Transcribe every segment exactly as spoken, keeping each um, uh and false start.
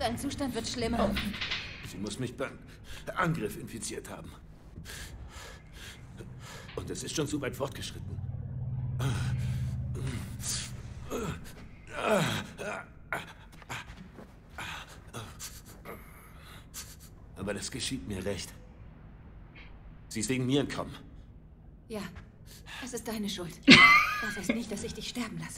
Dein Zustand wird schlimmer. Oh. Sie muss mich beim Angriff infiziert haben. Und es ist schon so weit fortgeschritten. Aber das geschieht mir recht. Sie ist wegen mir entkommen. Ja, es ist deine Schuld. Das heißt nicht, dass ich dich sterben lasse.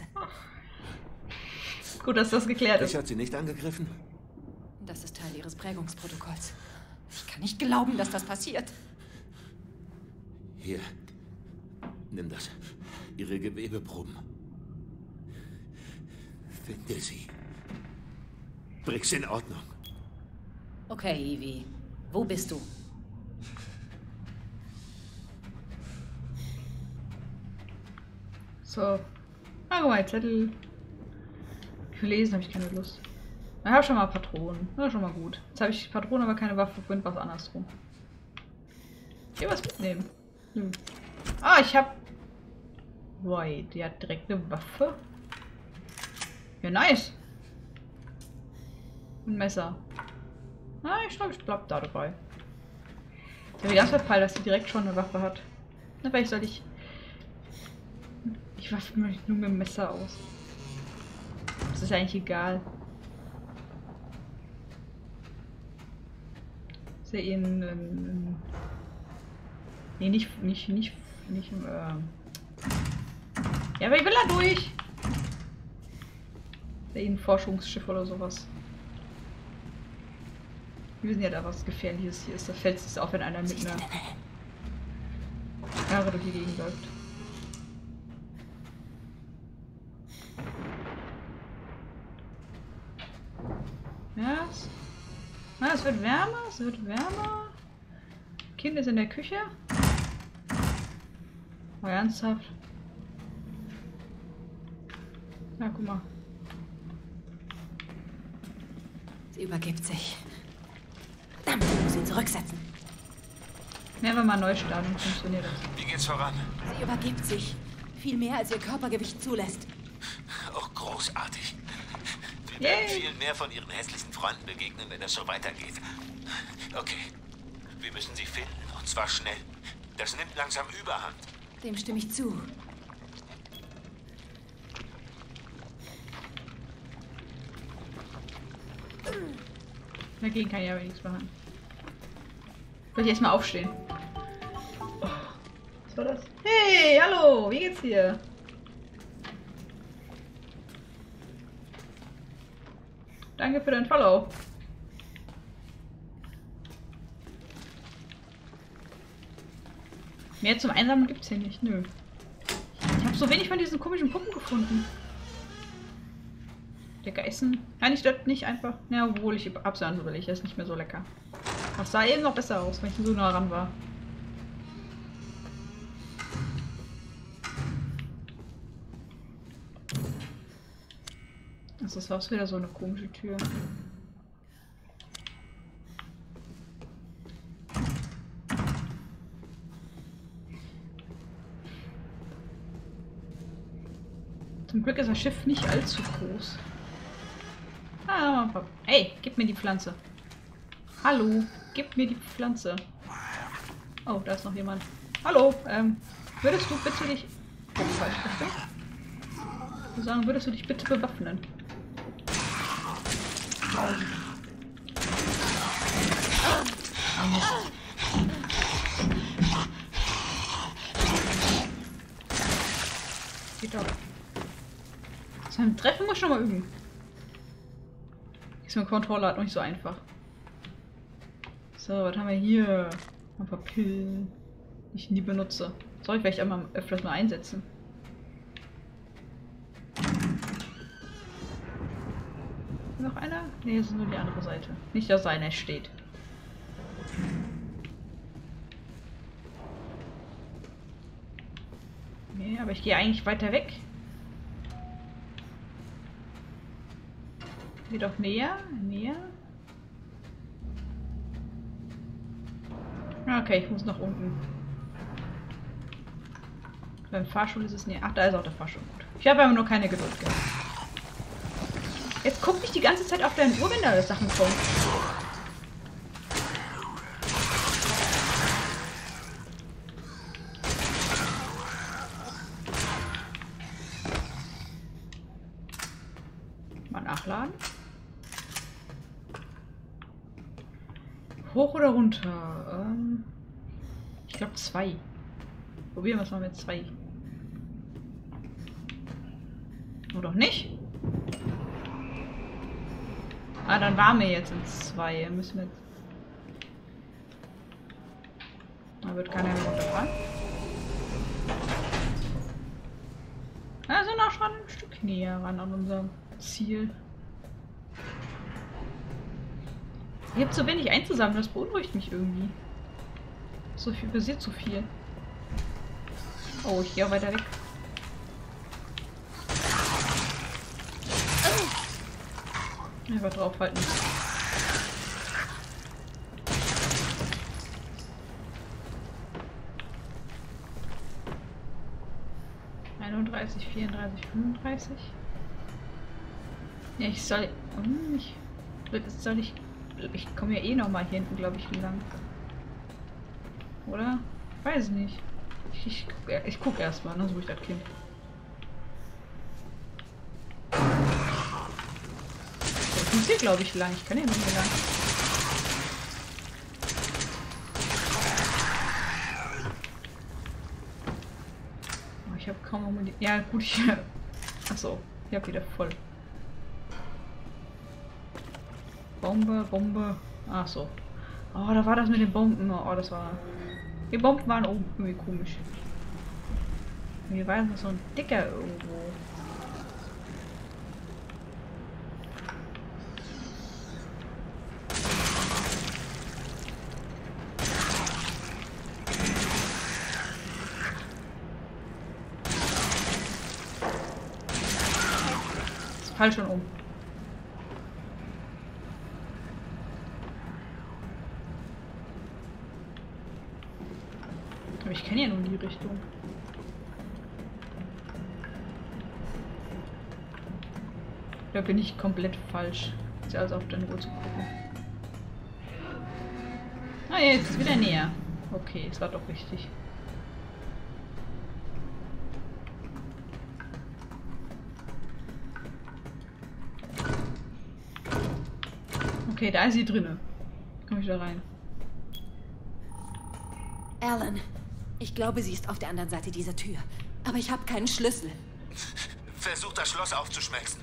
Gut, dass das geklärt ist. Dich hat sie nicht angegriffen? Das ist Teil ihres Prägungsprotokolls. Ich kann nicht glauben, dass das passiert. Hier, nimm das. Ihre Gewebeproben. Finde sie. Bring's in Ordnung. Okay, Ivy. Wo bist du? So. Allgemein Zettel. Für Lesen habe ich keine Lust. Ich habe schon mal Patronen. Das ist schon mal gut. Jetzt habe ich Patronen, aber keine Waffe. Ich bin was andersrum. Hier was mitnehmen. Hm. Ah, ich habe... Boy, die hat direkt eine Waffe. Ja, nice. Ein Messer. Ah, ich glaube, ich bleib da dabei. Ich habe ganz verpeilt, dass sie direkt schon eine Waffe hat. Na, vielleicht soll ich... Ich waffe mich nur mit dem Messer aus. Das ist eigentlich egal. Ist ja eh ein... ein, ein nee, nicht... nicht... nicht... nicht äh ja, aber ich will da durch! Ist ja eh ein Forschungsschiff oder sowas. Wir wissen ja da, was Gefährliches hier ist. Da fällt es auf, wenn einer mit einer Knarre durch die Gegend läuft. Ja, es, ah, es wird wärmer, es wird wärmer. Kind ist in der Küche. Oh, ernsthaft. Ja, guck mal. Sie übergibt sich. Verdammt, ich muss ihn zurücksetzen. Ja, wenn man neu starten, funktioniert das. Wie geht's voran? Sie übergibt sich. Viel mehr, als ihr Körpergewicht zulässt. Oh, großartig. Wir Yay. werden viel mehr von ihren hässlichen Freunden begegnen, wenn das so weitergeht. Okay. Wir müssen sie finden, und zwar schnell. Das nimmt langsam Überhand. Dem stimme ich zu. Dagegen kann ich aber nichts machen. Soll ich erstmal aufstehen? Oh, was war das? Hey, hallo, wie geht's dir? Danke für dein Follow. Mehr zum Einsammeln gibt's hier nicht, nö. Ich habe so wenig von diesen komischen Puppen gefunden. Der Geißen. Kann ich das nicht einfach. Ja, obwohl ich absahen will, ich. Das ist nicht mehr so lecker. Das sah eben noch besser aus, wenn ich so nah ran war. Das ist auch wieder so eine komische Tür. Zum Glück ist das Schiff nicht allzu groß. Ah, hey, gib mir die Pflanze. Hallo, gib mir die Pflanze. Oh, da ist noch jemand. Hallo, ähm, würdest du bitte dich... Oh, falsch, bestimmt. Ich würde sagen, würdest du dich bitte bewaffnen? Geht doch. Das beim Treffen muss ich schon mal üben. Ist mit dem Controller halt noch nicht so einfach. So, was haben wir hier? Ein paar Pillen, die ich nie benutze. Soll ich vielleicht einmal öfters mal einsetzen? Noch einer? Ne, das ist nur die andere Seite. Nicht, dass einer steht. Nee, aber ich gehe eigentlich weiter weg. Geh doch näher, näher. Okay, ich muss nach unten. Beim Fahrstuhl ist es näher. Ach, da ist auch der Fahrstuhl. Gut. Ich habe aber nur keine Geduld gehabt. Jetzt guck nicht die ganze Zeit auf deine Uhr, wenn da Sachen kommen. Mal nachladen. Hoch oder runter? Ähm, ich glaube zwei. Probieren wir es mal mit zwei. Oder doch nicht? Ah, dann waren wir jetzt in zwei. Müssen wir jetzt... Da wird keiner mehr runterfahren. Ja, sind auch schon ein Stück näher ran an unserem Ziel. Ich habe zu wenig einzusammeln, das beunruhigt mich irgendwie. So viel passiert zu viel. Oh, ich gehe auch weiter weg. Einfach draufhalten. einunddreißig, vierunddreißig, fünfunddreißig. Ja, ich soll... Hm, ich, soll ich... Ich komme ja eh noch mal hier hinten, glaube ich, lang. Oder? Weiß nicht. Ich, ich, ich guck erstmal, ne, so ich das Kind. Ich muss hier, glaube ich, lang. Ich kann hier nicht mehr lang. Oh, ich habe kaum Munition. Ja, gut, ich. Achso, ich habe wieder voll. Bombe, Bombe. Ach so. Oh, da war das mit den Bomben. Oh, das war... Die Bomben waren oben irgendwie komisch. Hier war noch so ein dicker irgendwo. Das fall schon um. Aber ich kenne ja nur die Richtung. Da bin ich komplett falsch. Ist also auf deine Uhr zu gucken. Ah, jetzt ist wieder näher. Okay, es war doch richtig. Okay, da ist sie drinne. Komm ich da rein. Alan, ich glaube, sie ist auf der anderen Seite dieser Tür. Aber ich habe keinen Schlüssel. Versuch das Schloss aufzuschmelzen.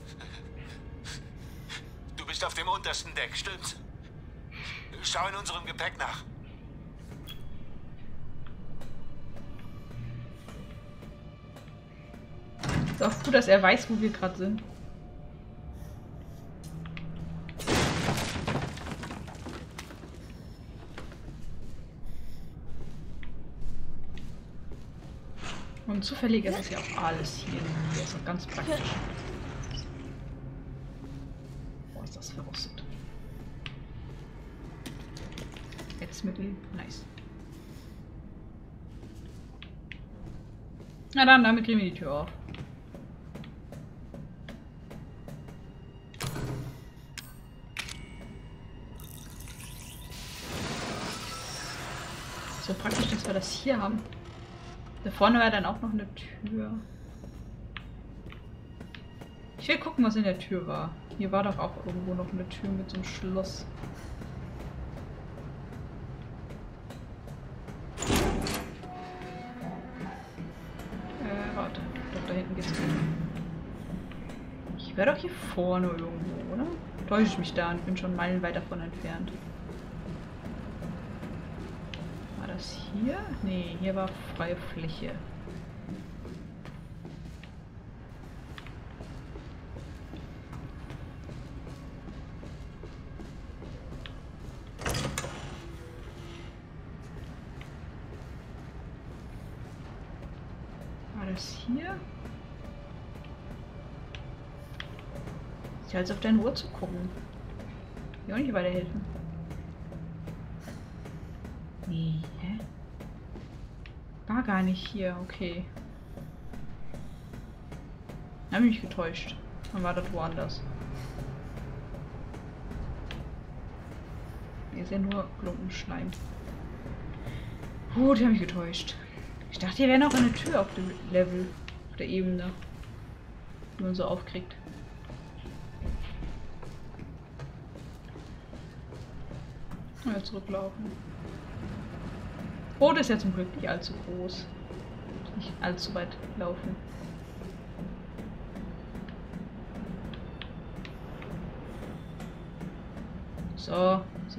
Du bist auf dem untersten Deck, stimmt's? Schau in unserem Gepäck nach. Ist auch gut, dass er weiß, wo wir gerade sind. Und zufällig ist es ja auch alles hier. Das ist auch ganz praktisch. Boah, ist das verrostet. Hetzmittel, nice. Na dann, damit kriegen wir die Tür auf. So praktisch, dass wir das hier haben. Da vorne war dann auch noch eine Tür. Ich will gucken, was in der Tür war. Hier war doch auch irgendwo noch eine Tür mit so einem Schloss. Äh, warte. Doch, da hinten geht's hin. Ich wäre doch hier vorne irgendwo, oder? Täusche ich mich da und bin schon meilenweit davon entfernt. War das hier? Nee, hier war freie Fläche. War das hier? Ich halte auf deine Uhr zu gucken. Ich auch nicht weiterhelfen. Nee, hä? War gar nicht hier, okay. Hab ich mich getäuscht. Dann war das woanders. ist ja nur Klumpenschleim. Gut, die haben mich getäuscht. Ich dachte, hier wäre noch eine Tür auf dem Level, auf der Ebene, die man so aufkriegt. Mal zurücklaufen. Boot ist ja zum Glück nicht allzu groß. Nicht allzu weit laufen. So, so.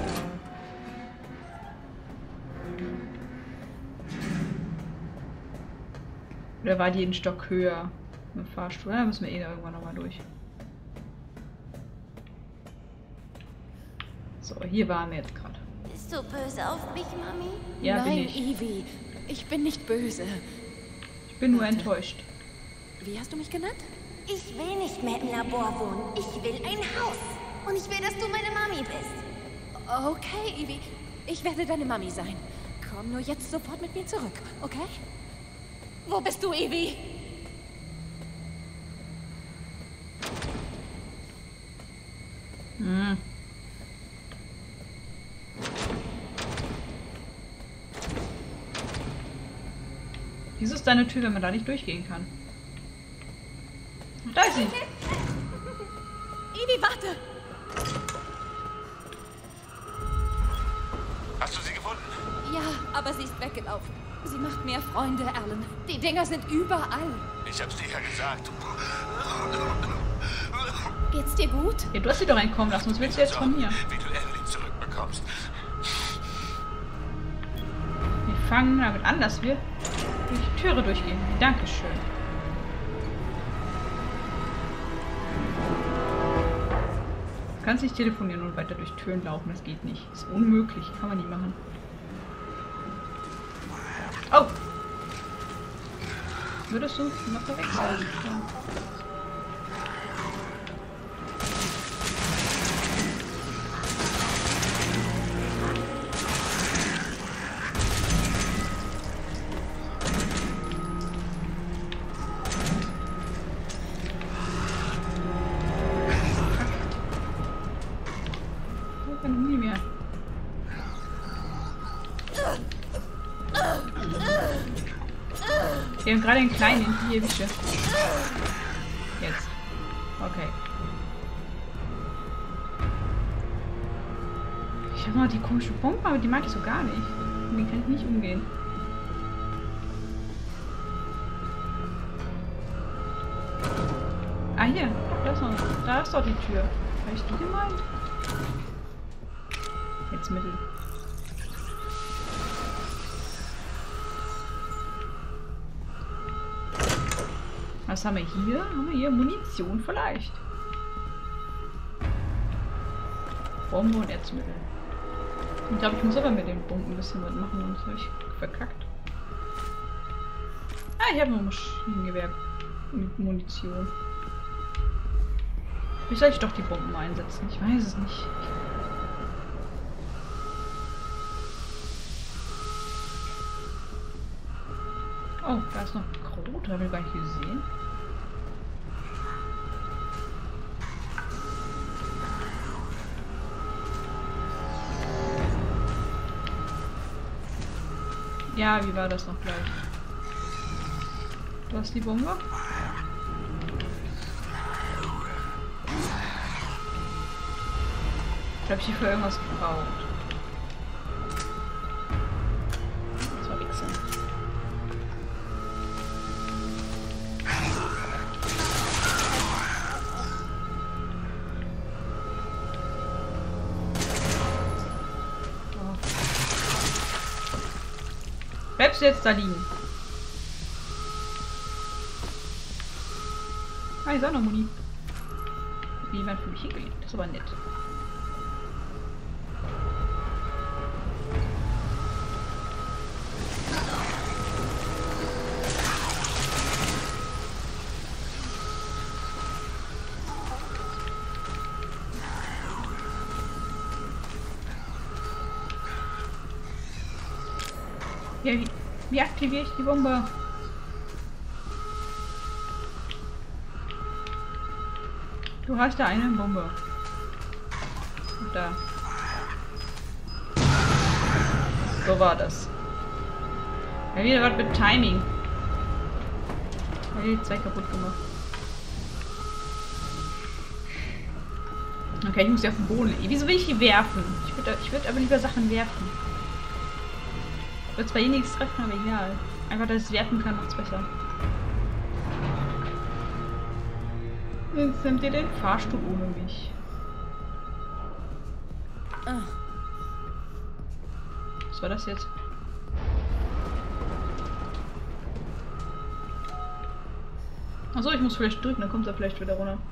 Oder war die einen Stock höher? Mit dem Fahrstuhl? Da müssen wir eh da irgendwann nochmal durch. So, hier waren wir jetzt gerade. Bist du böse auf mich, Mami? Ja, Nein, bin ich. Evie. Ich bin nicht böse. Ich bin nur enttäuscht. Wie hast du mich genannt? Ich will nicht mehr im Labor wohnen. Ich will ein Haus. Und ich will, dass du meine Mami bist. Okay, Evie. Ich werde deine Mami sein. Komm nur jetzt sofort mit mir zurück, okay? Wo bist du, Evie? Hm. Wieso ist da eine Tür, wenn man da nicht durchgehen kann? Da ist sie! Evie, warte! Hast du sie gefunden? Ja, aber sie ist weggelaufen. Sie macht mehr Freunde, Alan. Die Dinger sind überall. Ich hab's dir ja gesagt. Geht's dir gut? Ja, du hast sie doch reinkommen lassen. Was willst du jetzt von mir? Wie du Emily zurückbekommst. Wir fangen damit an, dass wir durch die Türe durchgehen. Dankeschön. Du kannst nicht telefonieren und weiter durch Türen laufen. Das geht nicht. Das ist unmöglich. Kann man nie machen. Oh! Würdest du noch da weg sein? Ja. Nie mehr. Wir haben gerade einen kleinen in die Wische. Jetzt. Okay. Ich habe noch die komische Pumpe, aber die mag ich so gar nicht. Mit denen kann ich nicht umgehen. Ah, hier. Da ist, noch, da ist doch die Tür. Habe ich die gemeint? Jetzt Mittel. Was haben wir hier? Haben wir hier Munition vielleicht? Bombe und Erzmittel. Ich glaube, ich muss aber mit den Bomben ein bisschen was machen, sonst habe ich verkackt. Ah, ich habe noch Maschinengewehr und Munition. Wie soll ich doch die Bomben einsetzen? Ich weiß es nicht. Oh, da ist noch Krot, habe ich gar nicht gesehen. Ja, wie war das noch gleich? Du hast die Bombe? Ich glaube, ich hier für irgendwas gebraucht. Das war Wichsen. Bleibst du jetzt da liegen? Ah, hier ist auch noch Muni. Wie jemand für mich hingelegt. Das ist aber nett. Ja, wie, wie aktiviere ich die Bombe? Du hast da eine Bombe. Und da. So war das. Ja, wieder was mit Timing. Die zwei kaputt gemacht. Okay, ich muss die auf den Boden legen. Wieso will ich die werfen? Ich würde ich würd aber lieber Sachen werfen. Ich würde zwar eh nichts treffen, aber egal. Einfach, dass ich es werfen kann, macht's besser. Jetzt nimmt ihr den Fahrstuhl ohne mich. Was war das jetzt? Achso, ich muss vielleicht drücken, dann kommt er vielleicht wieder runter.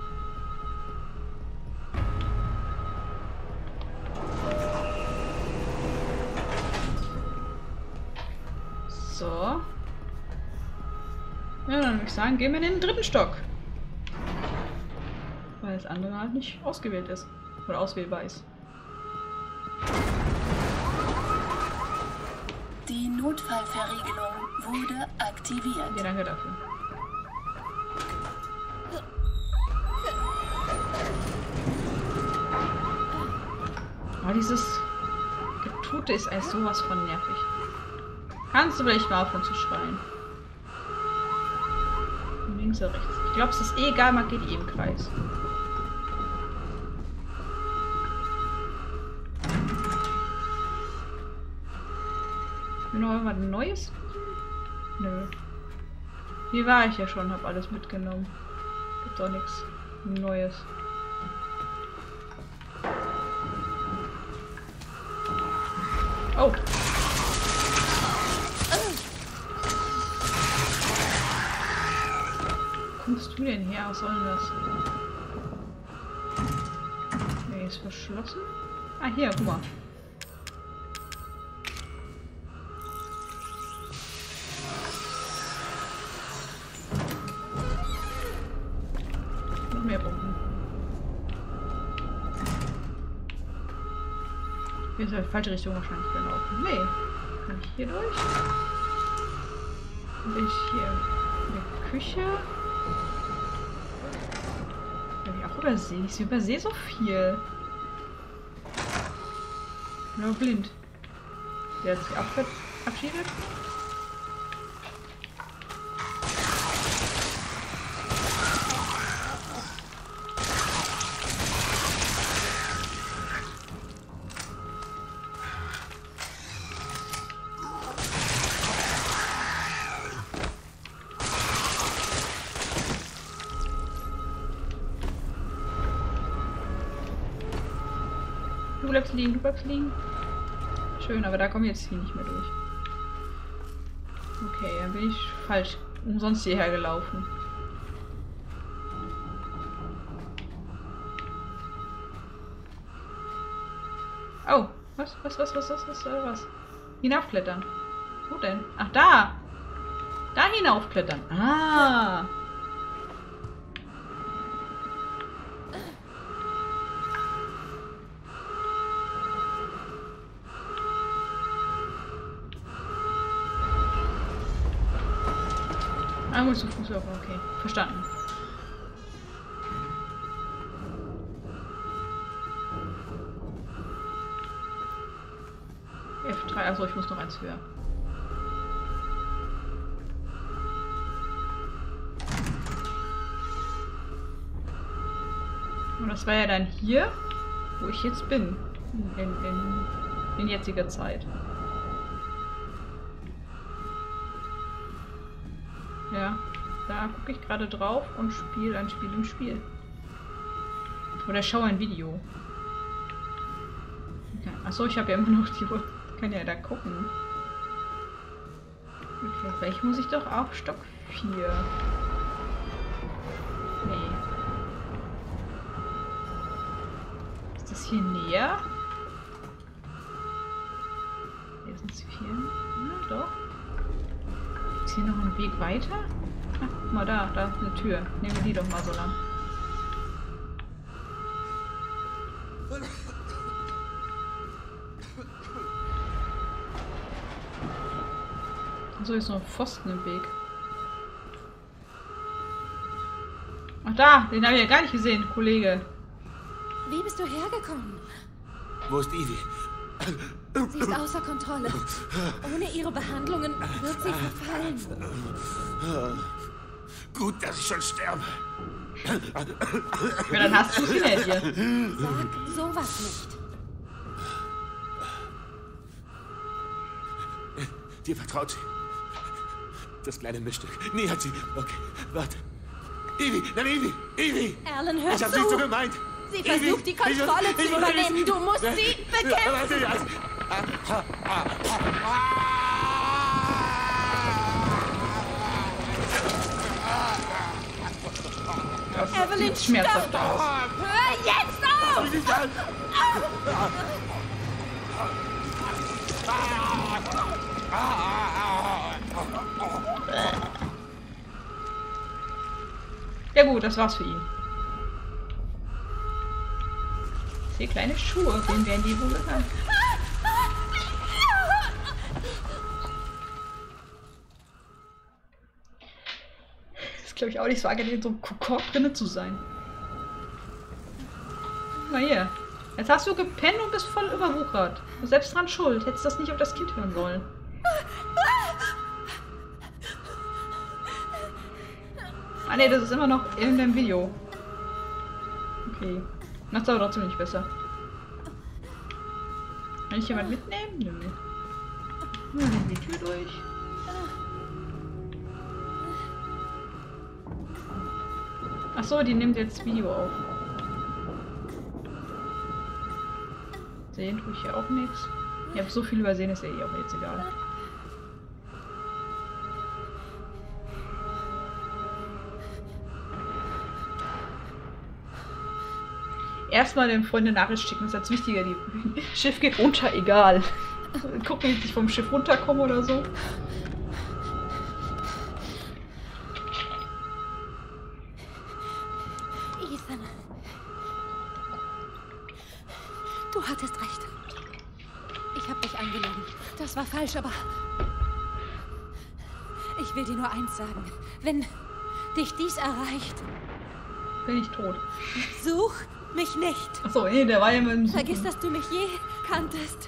So. Ja, dann würde ich sagen, gehen wir in den dritten Stock. Weil das andere halt nicht ausgewählt ist. Oder auswählbar ist. Die Notfallverriegelung wurde aktiviert. Ja, danke dafür. Oh, dieses Getute ist alles sowas von nervig. Kannst du vielleicht mal aufhören zu schreien? Links oder rechts? Ich glaube, es ist eh egal, man geht eh im Kreis. Noch irgendwas Neues? Nö. Hier war ich ja schon, hab alles mitgenommen. Gibt doch nichts Neues. Oh! Wo kommst du denn her? Was soll denn das? Nee, ist verschlossen. Ah, hier, guck mal. Noch mehr Bomben. Hier ist halt falsche Richtung wahrscheinlich gelaufen. Nee. Kann ich hier durch? Bin ich hier in der Küche? Habe ich auch übersehen? Ich übersehe so viel. Ich bin nur blind. Der hat sich verabschiedet. Du bleibst liegen, du bleibst liegen. Schön, aber da komme ich jetzt hier nicht mehr durch. Okay, dann bin ich falsch umsonst hierher gelaufen. Oh, was, was, was, was, was, was, was, was? Hinaufklettern. Wo denn? Ach, da! Da hinaufklettern. Ah! Ah, muss zu Fuß laufen, okay. Verstanden. F drei, achso, ich muss noch eins höher. Und das war ja dann hier, wo ich jetzt bin. In, in, in jetziger Zeit. Ja, da gucke ich gerade drauf und spiele ein Spiel im Spiel. Oder schaue ein Video. Okay. Achso, ich habe ja immer noch die Uhr. Kann ja da gucken. Okay, vielleicht muss ich doch auf Stock vier. Nee. Ist das hier näher? Hier sind es vier. Ja, doch. Ist hier noch ein Weg weiter? Ach, guck mal da, da ist eine Tür. Nehmen wir die doch mal so lang. So, ist noch ein Pfosten im Weg. Ach da, den habe ich ja gar nicht gesehen, Kollege. Wie bist du hergekommen? Wo ist Ivy? Sie ist außer Kontrolle. Ohne ihre Behandlungen wird sie verfallen. Gut, dass ich schon sterbe. Ja, dann hast du es hinter dir. Sag sowas nicht. Dir vertraut sie. Das kleine Mischstück. Nie hat sie... Okay, warte. Evie, nein, Evie, Evie! Erlen, hör Ich hab zu! nicht so gemeint! Sie Evie, versucht, die Kontrolle ich- zu ich- übernehmen. ich- Du musst sie bekämpfen! Warte, also- Das Evelyn, sieht schmerzhaft stopp! aus. Hör jetzt auf! Ja gut, das war's für ihn. Vier kleine Schuhe, wem werden die wohl gehören? Ist glaube ich auch nicht so angenehm, in so einem Kokon drinnen zu sein. Guck mal hier. Jetzt hast du gepennt und bist voll überwuchert. Du bist selbst dran schuld. Hättest das nicht auf das Kind hören sollen. Ah ne, das ist immer noch in dem Video. Okay. Macht's aber trotzdem nicht besser. Kann ich jemand mitnehmen? Nö. Nur nehmen die Tür durch. Achso, die nimmt jetzt Video auf. Sehen tue ich hier auch nichts. Ich habe so viel übersehen, ist ja eh auch jetzt egal. Erstmal dem Freund eine Nachricht schicken, ist jetzt wichtiger. Die Schiff geht runter, egal. Gucken, ob ich vom Schiff runterkomme oder so. Ethan. Du hattest recht. Ich habe dich angelogen. Das war falsch, aber... Ich will dir nur eins sagen. Wenn dich dies erreicht, Bin ich tot. such mich nicht. Achso, nee, der war ja immer im Suchen. Vergiss, dass du mich je kanntest.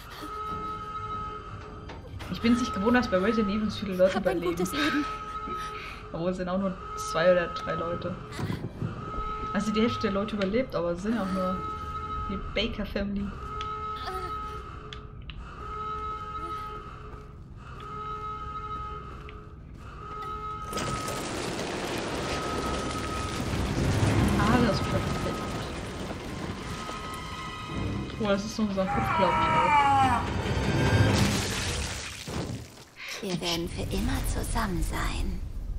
Ich bin es nicht gewohnt, dass bei Resident Evil so viele Leute Hab ein überleben. gutes Leben. Obwohl es sind auch nur zwei oder drei Leute. Also die Hälfte der Leute überlebt, aber es sind auch nur die Baker Family. Alles perfekt. Oh, das ist so unser Kopf, glaube ich auch. Wir werden für immer zusammen sein.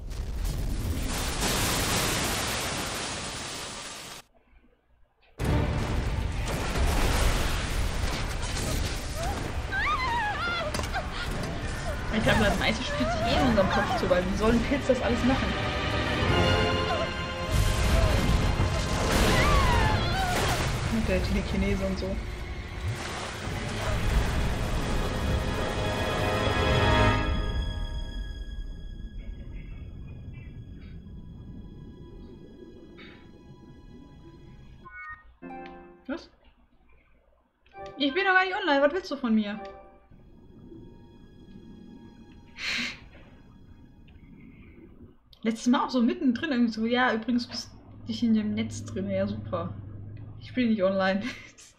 Ich glaube, das meiste spielt sich eh in unserem Kopf zu, weil wie soll ein Pilz das alles machen? Mit der Telekinese und so. Was? Ich bin doch gar nicht online, was willst du von mir? Letztes Mal auch so mittendrin irgendwie so, ja, übrigens bist du in dem Netz drin, ja super. Ich bin nicht online.